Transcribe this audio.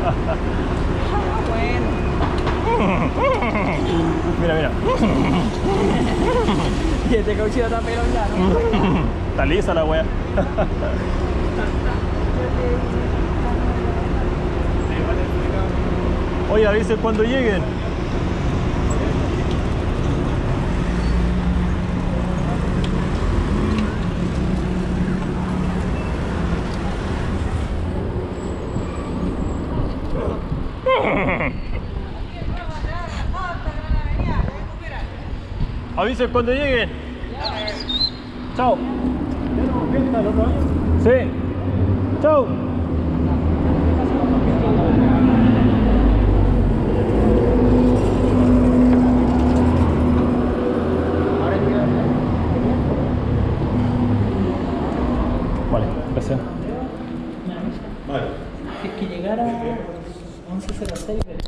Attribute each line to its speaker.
Speaker 1: Bueno.
Speaker 2: Mira, mira.
Speaker 1: Y este cauchito está pelón ya, ¿no?
Speaker 2: Está lisa la wea. Oye, avisen cuando lleguen. Avisen cuando lleguen. Chao. Sí. Chao. Vale, gracias.
Speaker 3: Vale.
Speaker 1: Es que llegara 11:06.